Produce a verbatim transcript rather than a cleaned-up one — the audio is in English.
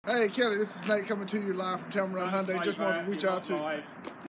Hey, Kelly, this is Nate coming to you live from Tamaround Hyundai. Just wanted to reach out to